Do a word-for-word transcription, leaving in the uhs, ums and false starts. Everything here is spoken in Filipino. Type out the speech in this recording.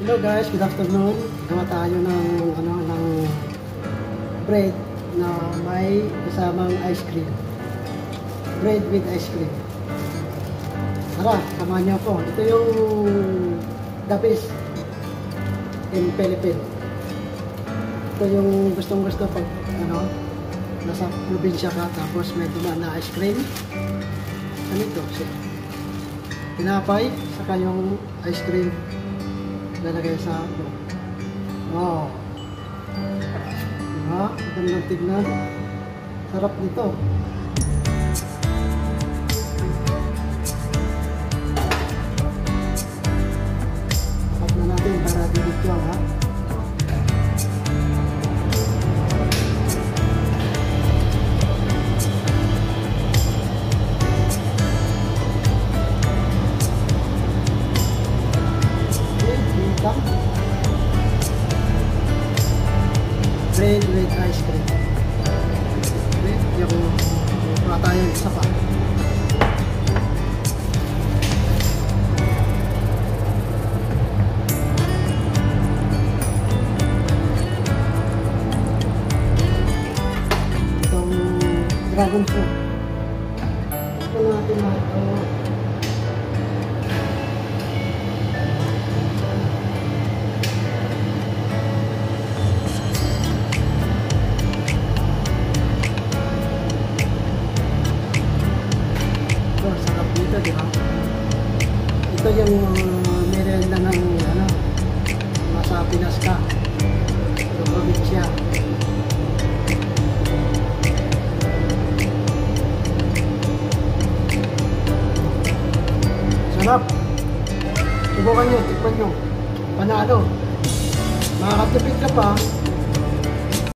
Hello guys, good afternoon. Gawa tayo ng ano ng bread na may kasamang ice cream. Bread with ice cream. Tara, samahan niyo ako. Ito yung the best in Philippines. Ito yung gustong-gusto pag ano nasa probinsya ka tapos may dumaan na ice cream. Ganito siya. Tinapay, saka yung ice cream lalagay sa loob. Wow! Diba? Magandang tignan. Sarap nito. Sarap na natin para dito ha. Bread with ice cream. Okay, yung mga tayo isa pa. Itong dragon fruit. Ito natin lahat ito. Diba? Ito yung uh, merienda ng ano, nasa Pinas ka, yung probinsya. Sarap! Subukan nyo, tikman nyo. Panalo. Makakatipid ka pa.